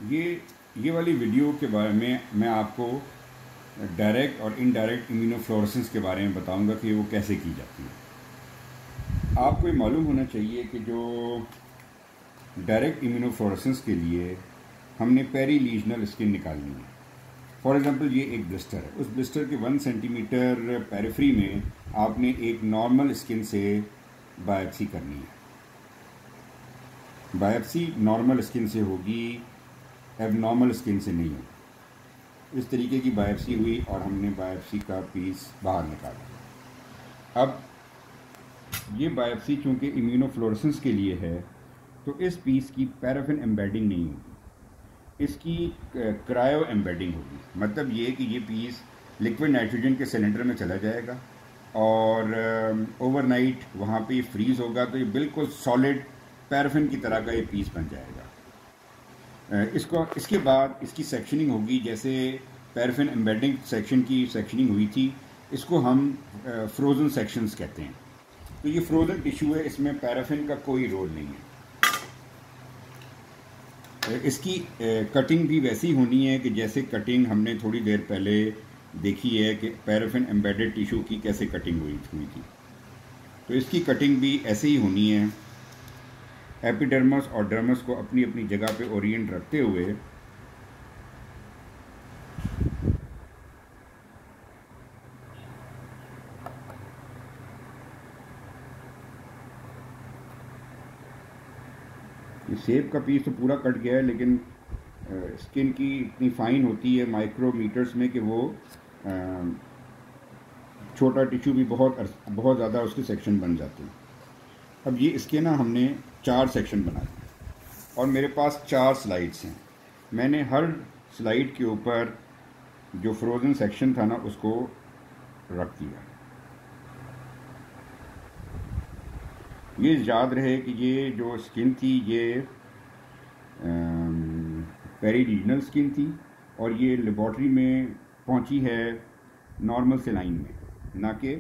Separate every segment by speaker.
Speaker 1: ये वाली वीडियो के बारे में मैं आपको डायरेक्ट और इनडायरेक्ट इम्यूनोफ्लोरेसेंस के बारे में बताऊंगा कि वो कैसे की जाती है। आपको ये मालूम होना चाहिए कि जो डायरेक्ट इम्यूनोफ्लोरेसेंस के लिए हमने पेरी लीजनल स्किन निकालनी है। फॉर एग्जांपल ये एक ब्लिस्टर है, उस ब्लिस्टर के 1 सेंटीमीटर पेरिफ्री में आपने एक नॉर्मल स्किन से बायोप्सी करनी है। बायोप्सी नॉर्मल स्किन से होगी, एबनॉर्मल स्किन से नहीं होगी। इस तरीके की बायोप्सी हुई और हमने बायोप्सी का पीस बाहर निकाला। अब ये बायोप्सी चूँकि इम्यूनोफ्लोरेसेंस के लिए है तो इस पीस की पैराफिन एम्बेडिंग नहीं होगी, इसकी क्रायो एम्बेडिंग होगी। मतलब ये कि ये पीस लिक्विड नाइट्रोजन के सिलेंडर में चला जाएगा और ओवरनाइट वहाँ पे ये फ्रीज़ होगा, तो ये बिल्कुल सॉलिड पैराफिन की तरह का ये पीस बन जाएगा। इसके बाद इसकी सेक्शनिंग होगी, जैसे पैराफिन एम्बेडिंग सेक्शन की सेक्शनिंग हुई थी, इसको हम फ्रोज़न सेक्शंस कहते हैं। तो ये फ्रोज़न टिश्यू है, इसमें पैराफिन का कोई रोल नहीं है। इसकी कटिंग भी वैसी होनी है कि जैसे कटिंग हमने थोड़ी देर पहले देखी है कि पैराफिन एम्बेडेड टिश्यू की कैसे कटिंग हुई थी, तो इसकी कटिंग भी ऐसे ही होनी है। एपिडर्मस और डर्मस को अपनी अपनी जगह पे ओरिएंट रखते हुए ये सेब का पीस तो पूरा कट गया है, लेकिन स्किन की इतनी फाइन होती है माइक्रोमीटर्स में कि वो छोटा टिश्यू भी बहुत ज़्यादा उसके सेक्शन बन जाते हैं। अब ये इसके ना हमने 4 सेक्शन बना दिए और मेरे पास 4 स्लाइड्स हैं। मैंने हर स्लाइड के ऊपर जो फ्रोज़न सेक्शन था ना उसको रख दिया। ये याद रहे कि ये जो स्किन थी ये पेरी रीजनल स्किन थी और ये लेबॉर्ट्री में पहुंची है नॉर्मल सेलाइन में, ना कि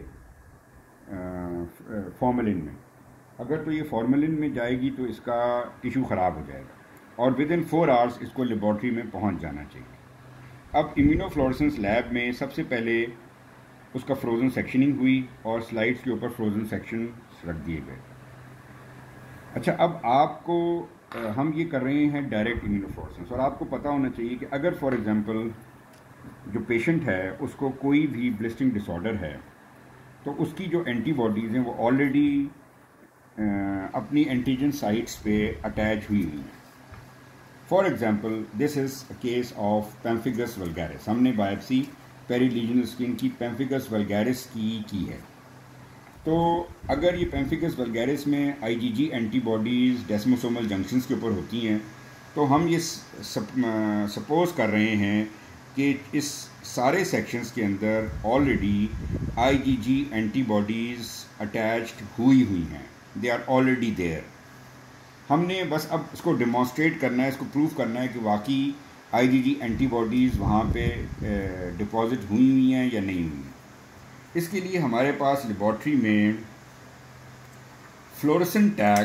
Speaker 1: फॉर्मेलिन में। अगर तो ये फॉर्मेलिन में जाएगी तो इसका टिश्यू ख़राब हो जाएगा और विद इन 4 आवर्स इसको लेबॉर्ट्री में पहुंच जाना चाहिए। अब इम्यूनोफ्लोरेसेंस लैब में सबसे पहले उसका फ्रोज़न सेक्शनिंग हुई और स्लाइड्स के ऊपर फ्रोज़न सेक्शन रख दिए गए। अच्छा, अब आपको हम ये कर रहे हैं डायरेक्ट इम्यूनोफ्लोरेसेंस, और आपको पता होना चाहिए कि अगर फॉर एग्जांपल जो पेशेंट है उसको कोई भी ब्लिस्टिंग डिसऑर्डर है तो उसकी जो एंटीबॉडीज़ हैं वो ऑलरेडी अपनी एंटीजन साइट्स पे अटैच हुई हैं। For example this is a case of pemphigus vulgaris. हमने बायोप्सी पेरी लीजनल स्किन की पेम्फिगस वल्गैरिस की है। तो अगर ये पेम्फिगस वल्गैरिस में आईजीजी एंटीबॉडीज़ डेस्मोसोमल जंक्शंस के ऊपर होती हैं तो हम ये सपोज़ कर रहे हैं कि इस सारे सेक्शंस के अंदर ऑलरेडी आईजीजी एंटीबॉडीज़ अटैच्ड हुई हैं, दे आर ऑलरेडी देयर। हमने बस अब इसको डिमॉन्स्ट्रेट करना है, इसको प्रूव करना है कि वाकई आईजीजी एंटीबॉडीज़ वहाँ पे डिपॉजिट हुई हैं या नहीं हुई। इसके लिए हमारे पास लेबॉर्ट्री में fluorescent tag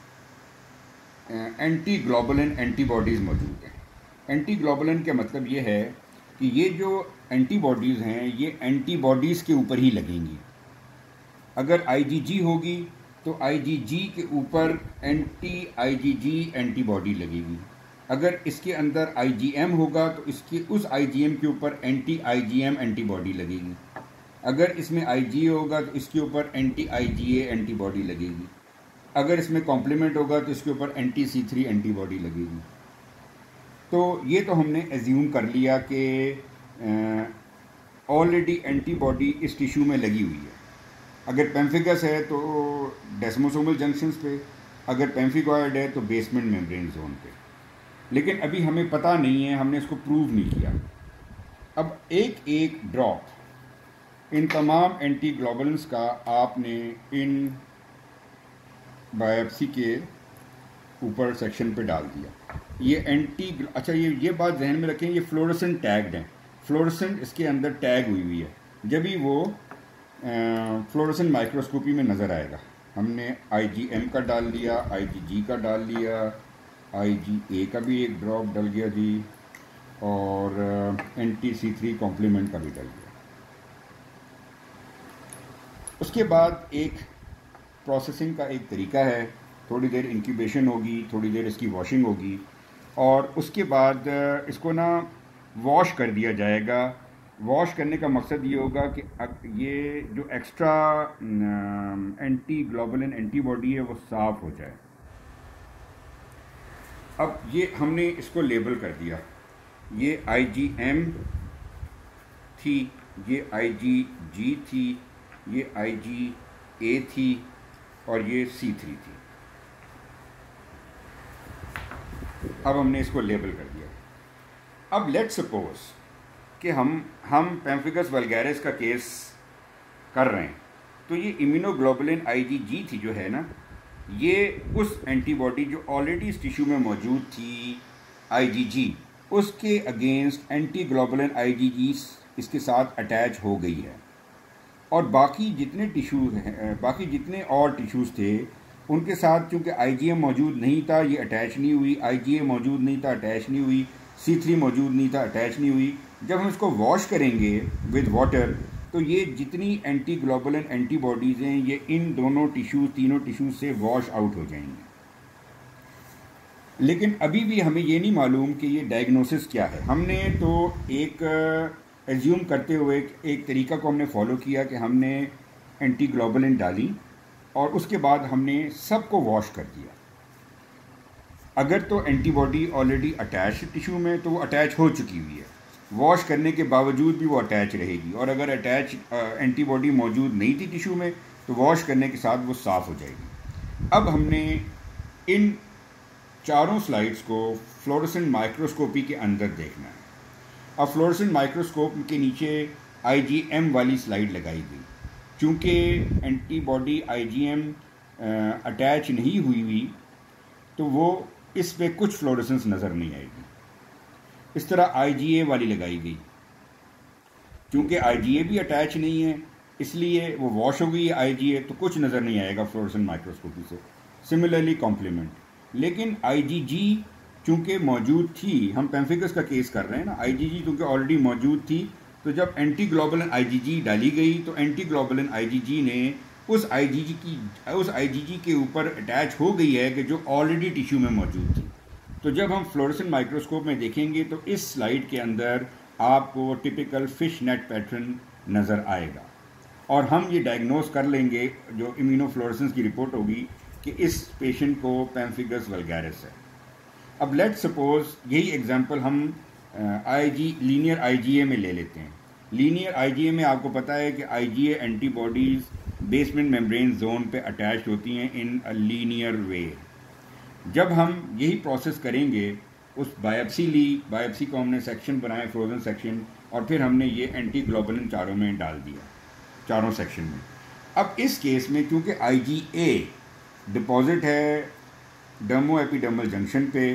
Speaker 1: anti globulin antibodies मौजूद हैं। एंटी ग्लोबुलिन का मतलब ये है कि ये जो एंटीबॉडीज़ हैं ये एंटीबॉडीज़ के ऊपर ही लगेंगी। अगर आईजीजी होगी तो आईजीजी के ऊपर एंटी आईजीजी एंटीबॉडी लगेगी। अगर इसके अंदर आईजीएम होगा तो इसके उस आईजीएम के ऊपर एंटी आईजीएम एंटीबॉडी लगेगी। अगर इसमें आईजीए होगा तो इसके ऊपर एंटी आईजीए एंटीबॉडी लगेगी। अगर इसमें कॉम्प्लीमेंट होगा तो इसके ऊपर एंटी C3 एंटीबॉडी लगेगी। तो ये तो हमने एज्यूम कर लिया कि ऑलरेडी एंटीबॉडी इस टिश्यू में लगी हुई है। अगर पेम्फिगस है तो डेस्मोसोमल जंक्शंस पे, अगर पेम्फिगॉइड है तो बेसमेंट मेम्ब्रेन जोन पे। लेकिन अभी हमें पता नहीं है, हमने इसको प्रूव नहीं किया। अब एक एक ड्रॉप इन तमाम एंटी ग्लोबुलिन्स का आपने इन बायोप्सी के ऊपर सेक्शन पे डाल दिया। ये अच्छा ये बात जहन में रखें, ये फ्लोरेसेंट टैग्ड हैं। फ्लोरेसेंट इसके अंदर टैग हुई है, जब भी वो फ्लोरेसेंट माइक्रोस्कोपी में नज़र आएगा। हमने आईजीएम का डाल लिया, आईजीजी का डाल लिया, IgA का भी एक ड्रॉप डल गया जी, और NTC3 कॉम्प्लीमेंट का भी डल गया। उसके बाद एक प्रोसेसिंग का एक तरीका है, थोड़ी देर इंक्यूबेशन होगी, थोड़ी देर इसकी वॉशिंग होगी, और उसके बाद इसको ना वॉश कर दिया जाएगा। वॉश करने का मकसद ये होगा कि ये जो एक्स्ट्रा एंटी ग्लोबुलिन एंटीबॉडी है वो साफ़ हो जाए। अब ये हमने इसको लेबल कर दिया, ये IgM थी, ये IgG थी, ये IgA थी, और ये C3 थी। अब हमने इसको लेबल कर दिया। अब लेट्स सपोज कि हम पैम्फिगस वल्गैरिस का केस कर रहे हैं, तो ये इम्यूनोग्लोबुलिन IgG थी जो है ना, ये उस एंटीबॉडी जो ऑलरेडी इस टिश्यू में मौजूद थी IgG, उसके अगेंस्ट एंटी ग्लोबुलिन IgG इसके साथ अटैच हो गई है। और बाकी जितने टिश्यूज़ हैं, बाकी जितने और टिश्यूज़ थे उनके साथ चूँकि IgM मौजूद नहीं था, ये अटैच नहीं हुई, IgA मौजूद नहीं था, अटैच नहीं हुई, C3 मौजूद नहीं था, अटैच नहीं हुई। जब हम इसको वॉश करेंगे विद वाटर, तो ये जितनी एंटी ग्लोबुलिन एंटीबॉडीज़ हैं ये इन दोनों टिश्यूज़, तीनों टिश्यूज़ से वॉश आउट हो जाएंगे। लेकिन अभी भी हमें ये नहीं मालूम कि ये डायग्नोसिस क्या है। हमने तो एक एज्यूम करते हुए एक तरीका को हमने फॉलो किया कि हमने एंटी ग्लोबुलिन डाली और उसके बाद हमने सबको वॉश कर दिया। अगर तो एंटीबॉडी ऑलरेडी अटैच टिश्यू में, तो वो अटैच हो चुकी हुई है, वॉश करने के बावजूद भी वो अटैच रहेगी। और अगर अटैच एंटीबॉडी मौजूद नहीं थी टिश्यू में, तो वॉश करने के साथ वो साफ़ हो जाएगी। अब हमने इन चारों स्लाइड्स को फ्लोरोसेंट माइक्रोस्कोपी के अंदर देखना है। अब फ्लोरोसेंट माइक्रोस्कोप के नीचे IgM वाली स्लाइड लगाई गई। चूँकि एंटीबॉडी IgM अटैच नहीं हुई तो वो इस पे कुछ फ्लोरोसेंस नज़र नहीं आएगी। इस तरह IgA वाली लगाई गई, चूँकि IgA भी अटैच नहीं है इसलिए वो वॉश हो गई है IgA, तो कुछ नज़र नहीं आएगा फ्लोरोसेंट माइक्रोस्कोपी से। सिमिलरली कॉम्प्लीमेंट, लेकिन IgG चूँकि मौजूद थी, हम पैम्फिगस का केस कर रहे हैं ना, IgG चूँकि ऑलरेडी मौजूद थी, तो जब एंटी ग्लोबुलिन IgG डाली गई तो एंटी ग्लोबुलिन IgG ने उस IgG के ऊपर अटैच हो गई है कि जो ऑलरेडी टिश्यू में मौजूद थी। तो जब हम फ्लोरोसेंट माइक्रोस्कोप में देखेंगे तो इस स्लाइड के अंदर आपको टिपिकल फिश नेट पैटर्न नज़र आएगा और हम ये डायग्नोस कर लेंगे जो इम्यूनोफ्लोरेसेंस की रिपोर्ट होगी कि इस पेशेंट को पैम्फिगस वल्गैरिस है। अब लेट सपोज यही एग्जांपल हम लीनियर IgA में ले लेते हैं। लीनियर IgA में आपको पता है कि IgA antibodies basement membrane zone पे अटैच होती हैं इन अ लीनियर वे। जब हम यही प्रोसेस करेंगे, उस बायोप्सी को हमने सेक्शन बनाए, फ्रोजन सेक्शन, और फिर हमने ये एंटी ग्लोबुलिन चारों में डाल दिया, चारों सेक्शन में। अब इस केस में क्योंकि IgA डिपॉजिट है डर्मो एपिडर्मल जंक्शन पे,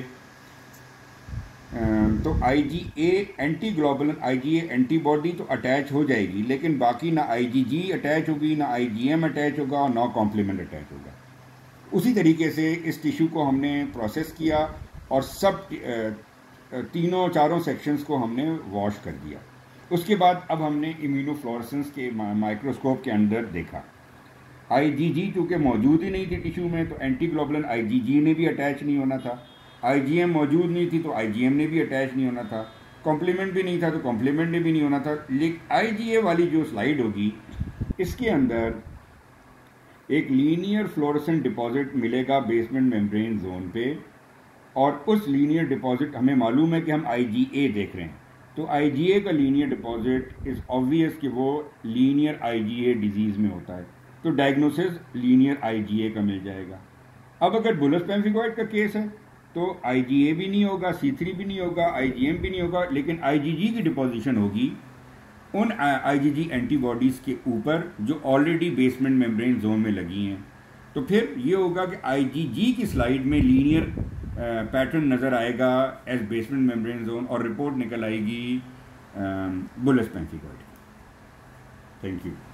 Speaker 1: तो IgA anti globulin IgA antibody तो अटैच हो जाएगी, लेकिन बाकी ना IgG अटैच होगी, ना IgM अटैच होगा, और ना कॉम्प्लीमेंट अटैच होगा। उसी तरीके से इस टिश्यू को हमने प्रोसेस किया और सब चारों सेक्शंस को हमने वॉश कर दिया। उसके बाद अब हमने इम्यूनोफ्लोरेसेंस के माइक्रोस्कोप के अंदर देखा, IgG चूँकि मौजूद ही नहीं थी टिश्यू में, तो एंटी ग्लोबुलिन IgG ने भी अटैच नहीं होना था। IgM मौजूद नहीं थी तो IgM ने भी अटैच नहीं होना था। कॉम्प्लीमेंट भी नहीं था तो कॉम्प्लीमेंट ने भी नहीं होना था। लेकिन IgA वाली जो स्लाइड होगी, इसके अंदर एक लीनियर फ्लोरोसेंट डिपॉजिट मिलेगा बेसमेंट मेम्ब्रेन जोन पे, और उस लीनियर डिपॉजिट हमें मालूम है कि हम IgA देख रहे हैं, तो IgA का लीनियर डिपॉजिट इज़ ऑब्वियस कि वो लीनियर IgA डिजीज़ में होता है, तो डायग्नोसिस लीनियर IgA का मिल जाएगा। अब अगर बुलस पैम्फिगॉइड का केस है तो IgA भी नहीं होगा, C3 भी नहीं होगा, IgM भी नहीं होगा, लेकिन IgG की डिपोजिशन होगी उन IgG एंटीबॉडीज़ के ऊपर जो ऑलरेडी बेसमेंट मेम्ब्रेन जोन में लगी हैं। तो फिर ये होगा कि IgG की स्लाइड में लीनियर पैटर्न नज़र आएगा एज बेसमेंट मेम्ब्रेन जोन, और रिपोर्ट निकल आएगी बुलस पैम्फिगॉइड। Thank you.